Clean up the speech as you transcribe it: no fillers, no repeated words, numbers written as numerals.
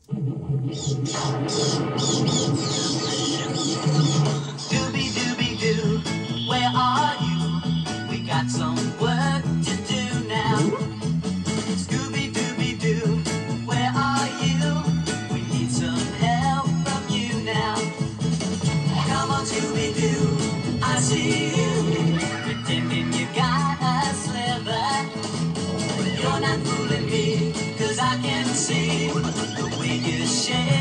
Scooby-Doo, where are you? We got some work to do now. Scooby-Doo, where are you? We need some help from you now. Come on, Scooby-Doo, I see you, pretending you got a sliver. You're not fooling me, 'cause I can see the way you shake.